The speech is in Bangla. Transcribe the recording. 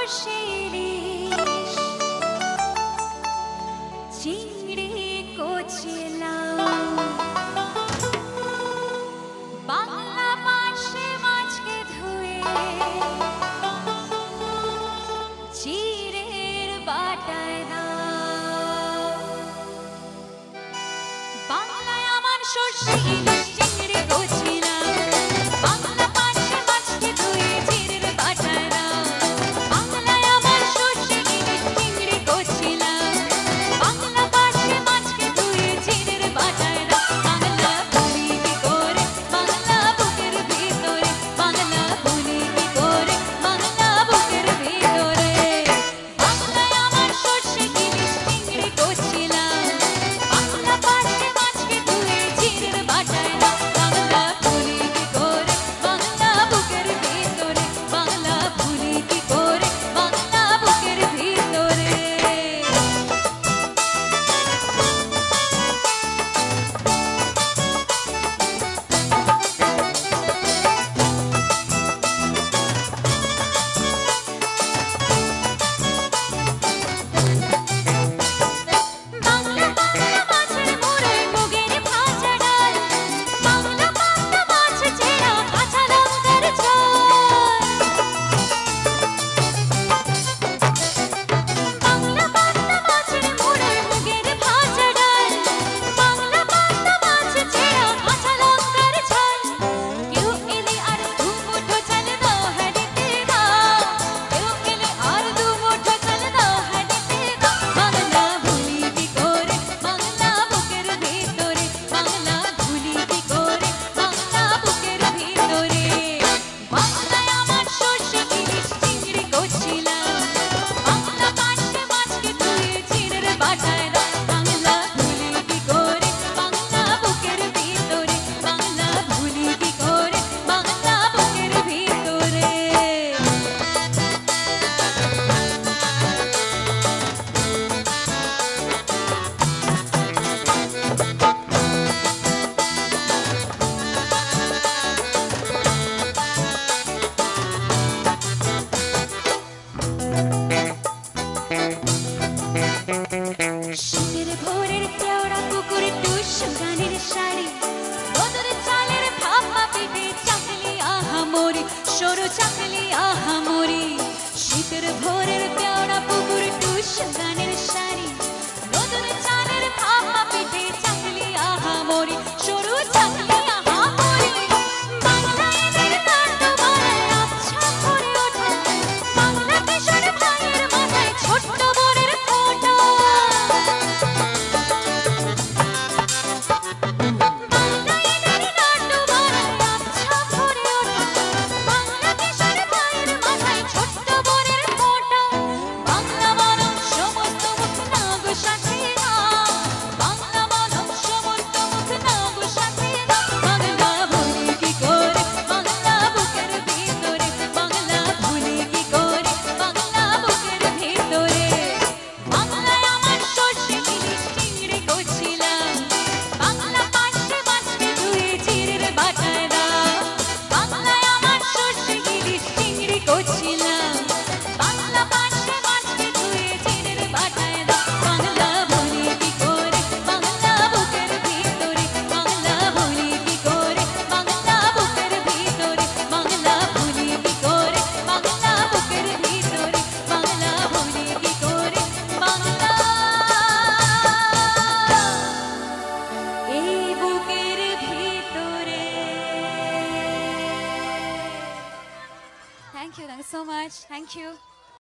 সর্ষে ইলিশ চিংড়ি কচি লাউ বাংলা পাশে মাছকে ধুয়ে চিড়ের বাটায় দাও বাংলায় আমার সর্ষে ইলিশ চিংড়ি কচি লাউ বাংলা পাশে মাছকে ধুয়ে চিড়ের বাটায় দাও বাংলায় আমার সর্ষে ইলিশ চিংড়ি কচি লাউ বাংলা পাশে মাছকে ধুয়ে চিড়ের বাটায় দাও বাংলা ভুলি কি করে বাংলা বুকের ভিতরে বাংলা ভুলি কি করে বাংলা বুকের ভিতরে বাংলায় আমার সর্ষে ইলিশ চিংড়ি কচি লাউ বাংলা পাশে মাছকে ধুয়ে চিড়ের বাটায় দাও বাংলা ভুলি কি করে বাংলা বুকের ভিতরে বাংলা ভুলি কি করে বাংলা বুকের ভিতরে বাংলা বাংলা মাছের মোড়ে মুগের ভাজা ডাল বাংলা বাংলা মাছ ছেঁড়া কাঁচা লঙ্কার ঝোল বাংলা বাংলা মাছের মোড়ে মুগের ভাজা ডাল বাংলা বাংলা মাছ ছেঁড়া কাঁচা লঙ্কার ঝোল কেউ এলে আর দু মুঠো চাল দাও হাঁড়িতে দাও কেউ এলে আর দু মুঠো চাল দাও হাঁড়িতে দাও বাংলা ভুলি কি করে বাংলা বুকের ভিতরে বাংলা ভুলি কি করে বাংলা বুকের ভিতরে বাংলায় আমার সর্ষে ইলিশ চিংড়ি কচি লাউ বাংলা পাশে মাছকে ধুয়ে চিড়ের বাটায় দাও বাংলা ভুলি কি করে বাংলা বুকের ভিতরে বাংলা ভুলি কি করে বাংলা বুকের ভিতরে শীতের ভোরের কেওড়া পুকুরে টুসু গানের শাড়ি বদর চালের ভাপা পিঠে চাকলি আহামরি সরু চাকলি আহামরি শীতের ভোরের কেওড়া পুকুরে টুসু গানের শাড়ি বদর চালের ভাপা পিঠে চাকলি আহামরি সরু চাকলি আহামরি বাংলা এদের নাট্যমালায় আবছা ভরে ওঠে বাংলা কিশোর ভাইয়ের মাথায় ছোট্ট বরের ফোঁটা বাংলা এদের নাট্যমালায় আবছা ভরে ওঠে বাংলা কিশোর ভাইয়ের মাথায় ছোট্ট বরের ফোঁটা বাংলা মানব সমস্ত মুখ না গো সাথে না বাংলা মানব সমস্ত মুখ না গো সাথে না বাংলা ভুলি কি করে বাংলা বুকের ভিতরে বাংলা ভুলি কি করে বাংলা বুকের ভিতরে বাংলায় আমার সর্ষে ইলিশ চিংড়ি কচি লাউ বাংলা পাশে মাছকে ধুয়ে চিড়ের বাটায় দাও বাংলায় আমার সর্ষে ইলিশ চিংড়ি কচি লাউ বাংলা পাশে মাছকে ধুয়ে চিড়ের বাটায় দাও বাংলা ভুলি কি করে বাংলা বুকের ভিতরে বাংলা ভুলি কি করে বাংলা বুকের ভিতরে বাংলা ভুলি কি করে বাংলা বুকের ভিতরে বাংলা ভুলি কি করে বাংলা এই বুকের ভিতরে Thank you so much. Thank you.